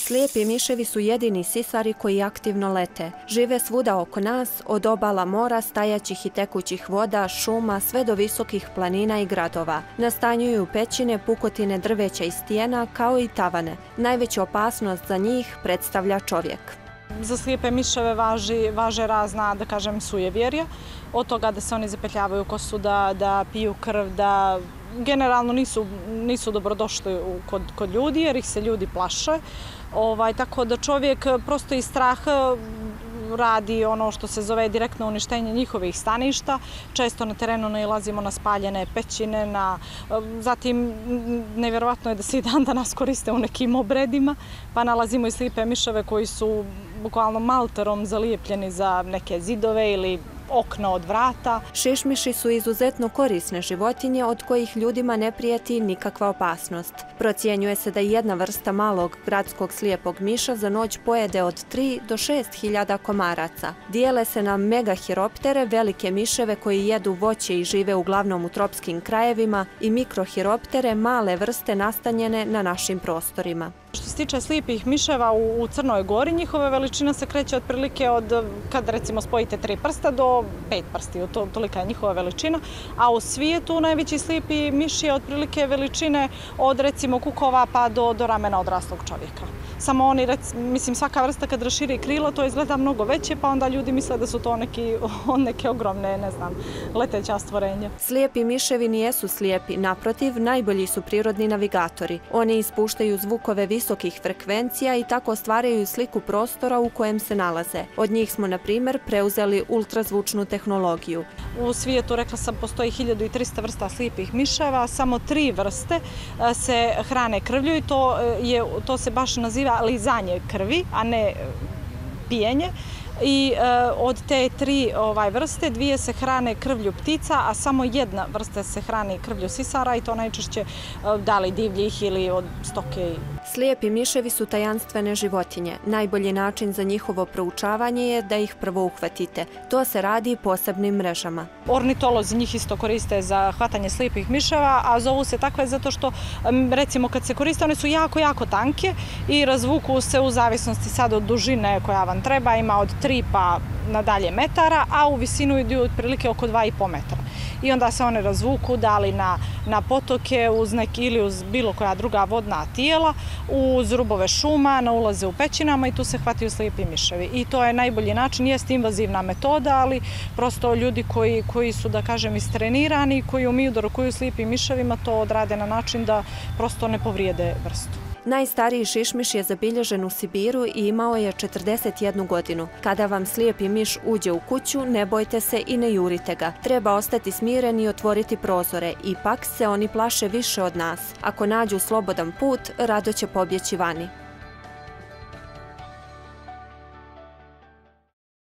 Slijepi miševi su jedini sisari koji aktivno lete. Žive svuda oko nas, od obala mora, stajaćih i tekućih voda, šuma, sve do visokih planina i gradova. Nastanjuju pećine, pukotine drveća i stijena, kao i tavane. Najveću opasnost za njih predstavlja čovjek. Za slijepe miševe važe razna, da kažem, sujevjerja. Od toga da se oni zapetljavaju u kosu, da piju krv, da generalno nisu dobrodošli kod ljudi jer ih se ljudi plaše. Tako da čovjek prosto iz straha radi ono što se zove direktno uništenje njihovih staništa. Često na terenu nailazimo na spaljene pećine, zatim nevjerovatno je da se i dan danas koriste u nekim obredima, pa nalazimo i slijepe miševe koji su bukvalno malterom zalijepljeni za neke zidove ili okna od vrata. Šišmiši su izuzetno korisne životinje od kojih ljudima ne prijeti nikakva opasnost. Procjenjuje se da jedna vrsta malog gradskog slijepog miša za noć pojede od 3 do 6 hiljada komaraca. Dijele se na megahiroptere, velike miševe koji jedu voće i žive uglavnom u tropskim krajevima, i mikrohiroptere, male vrste nastanjene na našim prostorima. Što se tiče slijepih miševa u Crnoj Gori, njihova veličina se kreće otprilike od, kad recimo spojite 3 prsta do 5 prstiju, tolika je njihova veličina, a u svijetu najveći slijepi miš je otprilike veličine od recimo kukova pa do ramena odraslog čovjeka. Samo oni, mislim, svaka vrsta kad raširi krila to izgleda mnogo veće, pa onda ljudi misle da su to neke ogromne, ne znam, leteća stvorenja. Slijepi miševi nijesu slijepi, naprotiv, najbolji su prirodni navigatori. Oni ispuštaju zvukove visokih frekvencija i tako stvaraju sliku prostora u kojem se nalaze. Od njih smo, na primjer, preuzeli ultrazvučnu tehnologiju. U svijetu, rekla sam, postoji 1300 vrsta slijepih miševa, samo 3 vrste se hrane krvlju i to se baš naziva lizanje krvi, a ne pijenje. I od te 3 vrste 2 se hrane krvlju ptica, a samo 1 vrsta se hrani krvlju sisara i to najčešće da li divljih ili od stoke. Slijepi miševi su tajanstvene životinje. Najbolji način za njihovo proučavanje je da ih prvo uhvatite. To se radi posebnim mrežama. Ornitolozi njih isto koriste za hvatanje slijepih miševa, a zovu se takve zato što, recimo, kad se koriste, one su jako, jako tanke i razvuku se u zavisnosti sad od dužine koja vam treba, ima od 3 pa nadalje metara, a u visinu idu otprilike oko 2,5 metara. I onda se one razvuku da li na potoke ili uz bilo koja druga vodna tijela, uz rubove šuma, na ulaze u pećinama i tu se hvataju slijepi miševi. I to je najbolji način, jest invazivna metoda, ali prosto ljudi koji su, da kažem, istrenirani, koji umiju da rukuju slijepim miševima, to odrade na način da prosto ne povrijede vrstu. Najstariji šišmiš je zabilježen u Sibiru i imao je 41 godinu. Kada vam slijepi miš uđe u kuću, ne bojte se i ne jurite ga. Treba ostati smiren i otvoriti prozore, ipak se oni plaše više od nas. Ako nađu slobodan put, rado će pobjeći vani.